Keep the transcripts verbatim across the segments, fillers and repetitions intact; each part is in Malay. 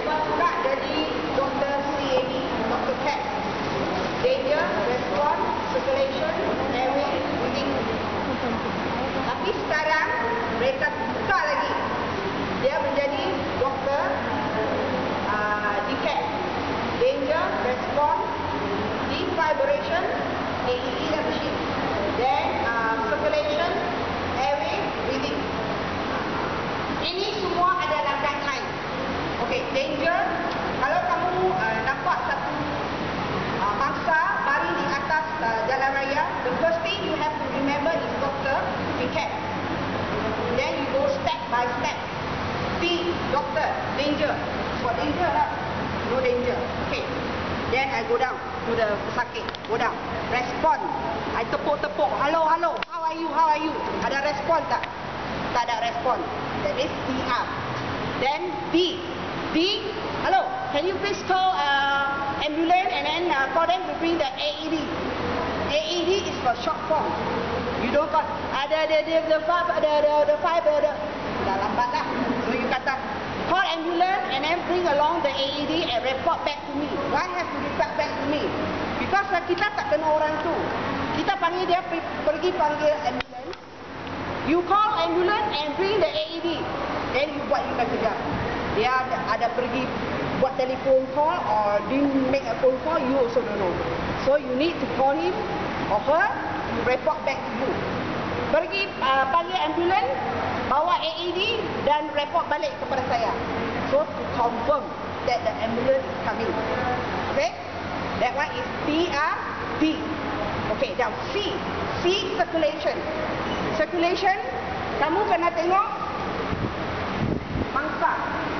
lepas pula jadi doktor C A B, doktor Cat. Danger, response, circulation, airway, breathing. Tapi sekarang mereka tukar lagi. Dia menjadi doktor uh, D C A T. Danger, response, defibrillation, A E D dan machine. Then uh, circulation, airway, breathing. Ini semua adalah guideline. Okey, danger. Kalau kamu uh, nampak satu uh, mangsa baring di atas uh, jalan raya, the first thing you have to remember is doctor, be careful. Then you go step by step. D, doctor, danger. What danger lah? No danger. Okay. Then I go down to the pesakit. Go down. Respond. I tepuk-tepuk. Hello, hello. How are you? How are you? Ada respon tak? Tak ada respon. That is D R. Then D. D. Hello. Can you please call uh, ambulance and then uh, for them to bring the A E D. A E D is for short form. You don't call. Ada the the the five the the the five the. Dah lambat lah. So you kata call ambulance and then bring along the A E D and report back to me. Why have to report back to me? Because uh, kita tak kenal orang tu. Kita panggil dia pergi panggil ambulance. You call ambulance and bring the A E D. Then you buat you kerja. Dia ada, ada pergi buat telefon call or didn't make a phone call, you also don't know. So you need to call him or her to report back to you. Pergi uh, panggil ambulans, bawa A E D dan report balik kepada saya. So to confirm that the ambulance is coming. Okay? That one is D R D. Okay, now C. C circulation. Circulation, kamu kena tengok mangsa.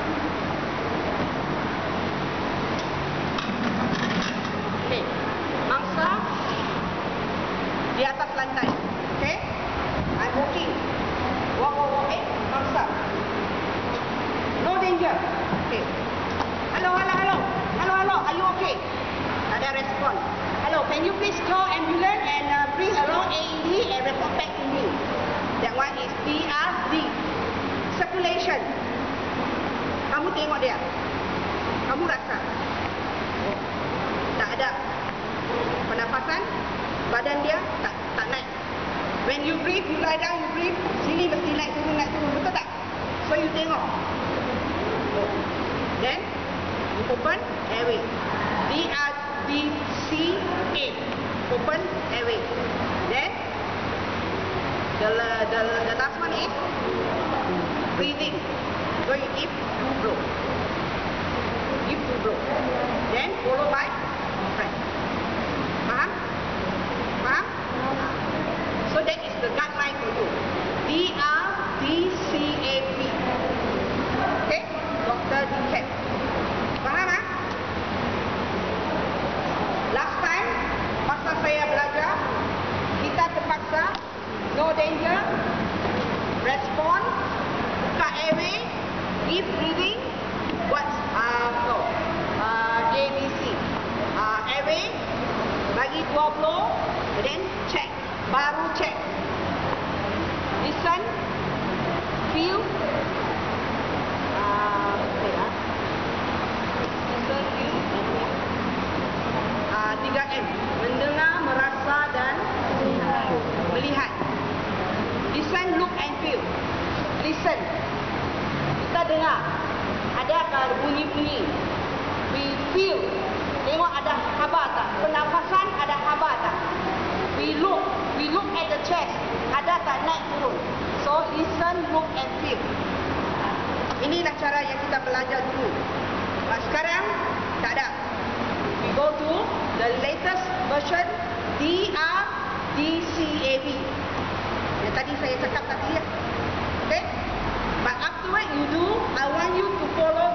Okay, mangsa di atas lantai. Okay, I'm walking. Walk, walk, walk. Eh, mangsa. No danger. Okay. Hello, hello, hello. Hello, hello. Are you okay? Ada respon. Hello, can you please call ambulance and uh, bring along A E D and report back to me. That one is D R D. Circulation. Kamu tengok dia. Kamu rasa. Tak ada pernafasan. Badan dia tak tak naik. When you breathe, you lie down, you breathe. Sini mesti naik turun, naik turun. Betul tak? So you tengok. Then, you open airway. D R D C A. Open airway. Then, the, the, the last one is breathing. So you give two blow. Give two blow. Then, followed by breath. Faham? Faham? So that is the guideline for you. D R D C A B. Okay? Doctor D C A T. Faham ah? Last time, masa saya belajar, kita terpaksa no danger, respond, buka airway, give breathing, buat uh, no, uh, A B C. Uh, airway, bagi dua blow, then check. Baru check. Listen, feel, uh, okay, ah. Listen, feel, uh, tiga M. Mendengar, merasa dan melihat. Listen, look and feel. Listen. Kita dengar. Ada bunyi-bunyi. We feel. Tengok ada khabar tak? Pernafasan ada khabar tak? We look. We look at the chest. Ada tak naik turun? So, listen, look and feel. Inilah cara yang kita belajar dulu. Sekarang, tak ada. We go to the latest version, D R D C A B. Yang tadi saya cakap tadi ya. Okay? But afterward you do, I want you to follow